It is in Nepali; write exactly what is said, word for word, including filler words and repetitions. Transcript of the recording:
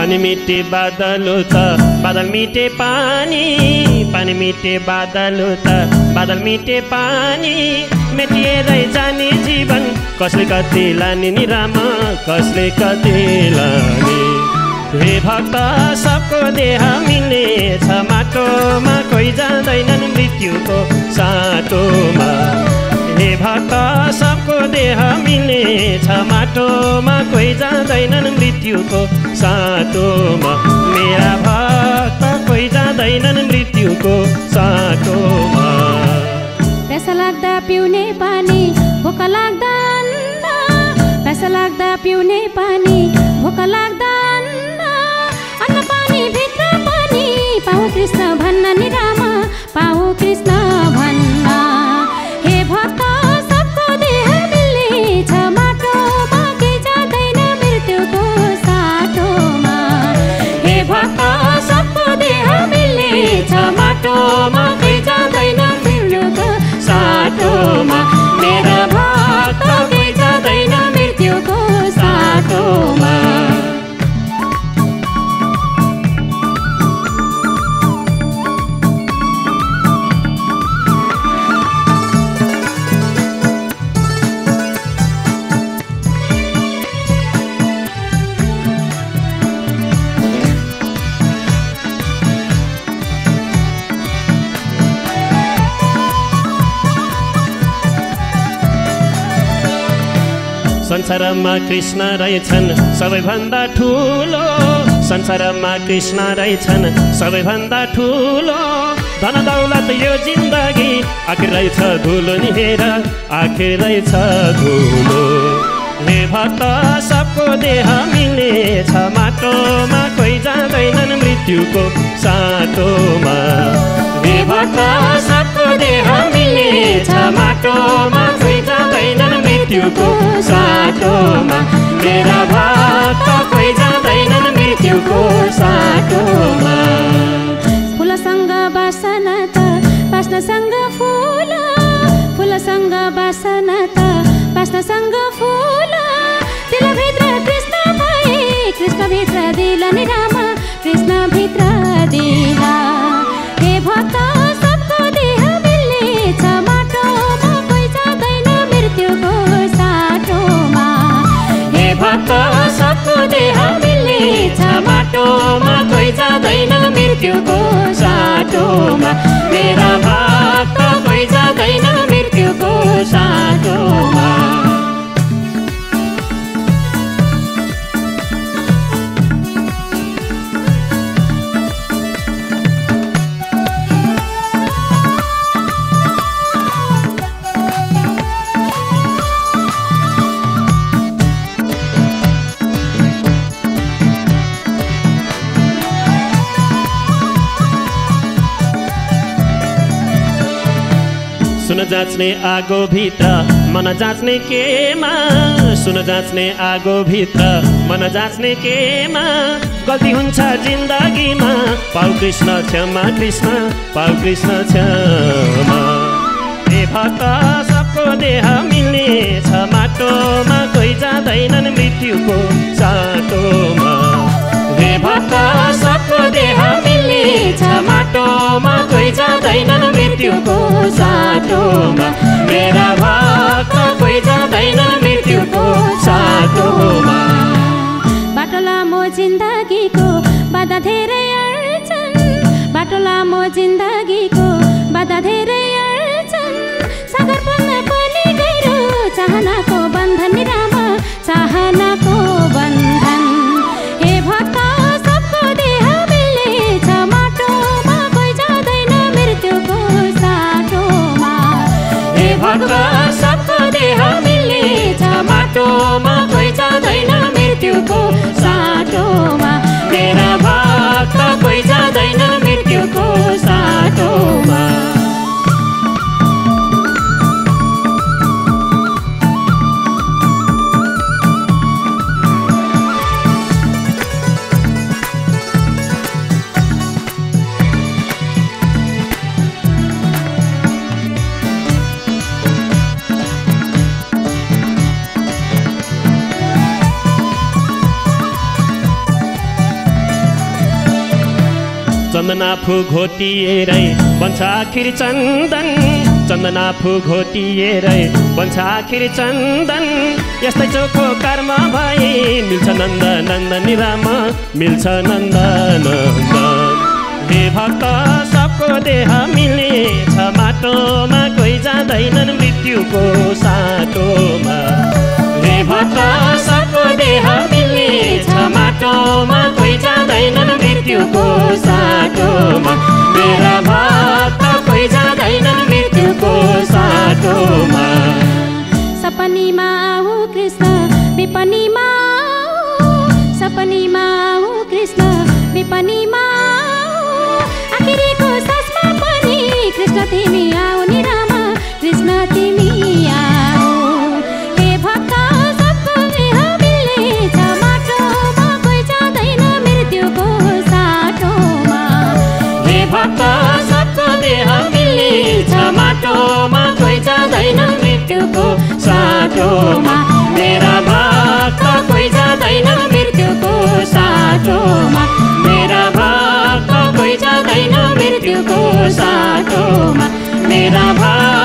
पानी मिटे बादल त बादल मिटे पानी पानी मिटे बादल त बादल मिटे पानी मेटिएरै जाने जीवन कसले कति लाने नि राम कसले कति लाने हे भक्त सबको देह मिल्ने छ माटोमा कोही जाँदैनन् मृत्युको साटोमा हे भक्त सबको देह मिल्ने छ माटोमा कोही जाँदैनन् मृत्युको साटोमा मेरा भक्त कोही जाँदैनन् मृत्युको साटोमा प्यासा लाग्दा पिउने पानी भोक लाग्दा अन्न प्यासा लाग्दा पिउने पानी भोक लाग्दा अन्न अन्न पानी भित्र पानी पाऊ कृष्ण भन्न नि राम पाऊ कृष्ण भन्न हे भक्त सबको देह मिल्ने छ माटोमा केही जाँदैन मृत्युको साटोमा हे भक्त सबको देह मिल्ने छ माटोमा केही जाँदैन मृत्युको साटोमा मेरा भक्त केही जाँदैन मृत्युको साटोमा संसारमा कृष्ण रहेछन् सबैभन्दा ठुलो संसारमा कृष्ण रहेछन् सबैभन्दा ठुलो धन दौलत यो जिन्दगी आखिर रहेछ धुलो नि हेर आखिर रहेछ धुलो हे भक्त सबको देह मिल्ने छ माटोमा कोही जाँदैनन् मृत्युको साटोमा हे भक्त सबको देह मिल्ने छ माटोमा कोही जाँदैनन् मृत्युको साटोमा मेरा भक्त कोही जाँदैनन् मृत्युको साटोमा फुलसँग बासना त बास्नसँग फुल फुलसँग बासना त बास्नसँग फुल दिलभित्र कृष्ण भए कृष्णभित्र दिल नि राम कृष्णभित्र दिल हे भक्त सबको देह मिल्ने छ माटोमा कोही जाँदैन मृत्युको साटोमा हे भक्त सबको देह मिल्ने छ माटोमा कोही जाँदैन मृत्युको साटोमा मेरा भक्त कोही जाँदैन मृत्युको साटोमा सुन जाँच्ने आगो भित्र मन जाँच्ने केमा सुन जाँच्ने आगो भित्र मन जाँच्ने केमा गल्ती हुन्छ जिन्दगीमा पाऊ कृष्ण क्षमा कृष्ण पाऊ कृष्ण क्षमा हे भक्त सबको देह मिल्ने छ माटोमा कोही जाँदैनन् मृत्युको साटोमा हे भक्त सबको देह मिल्ने छ माटोमा कोही जाँदैनन् मृत्युको साटोमा मेरा भक्त कोही जाँदैनन् मृत्युको साटोमा बाटो लामो जिन्दगीको बाधा धेरै अड्छन् बाटो लामो जिन्दगीको बाधा धेरै अड्छन् सागर बन्न पनि गहिरो चाहनाको बन्धन नि राम चाहनाको बन्धन हे भक्त सबको देह मिल्ने छ माटोमा कोही जाँदैन मृत्युको साटोमा हे भक्त सबको देह मिल्ने छ माटोमा कोही जाँदैन मृत्युको साटोमा मेरा चन्दना फु घोटिएरै बन्छ आखिर चन्दन चन्दना फु घोटिएरै बन्छ आखिर चन्दन यस्तै चोखो कर्म भए मिल्छ नन्द नन्दनी राम मिल्छ नन्द नन्द हे भक्त सबको देह मिल्ने छ माटोमा कोही जाँदैनन् मृत्युको साटोमा हे भक्त सबको देह मिल्ने छ माटोमा कोही जाँदैनन् मृत्युको साटोमा मेरा भक्त कोही जाँदैनन् मृत्युको साटोमा सपनीमा आऊ कृष्ण विपनीमा सपनीमा आऊ कृष्ण विपनीमा आखिरीको सासमा पनि कृष्ण तिमी आऊ नि राम कृष्ण तिमी आऊ हे भक्त सबको देह मिल्ने छ माटोमा कोही जाँदैन मृत्युको साटोमा हे भक्त सबको देह मिल्ने छ माटोमा कोही जाँदैन मृत्युको साटोमा मेरा भक्त कोही जाँदैन मृत्युको साटोमा मेरा भक्त कोही जाँदैन मृत्युको साटोमा मेरा भक्त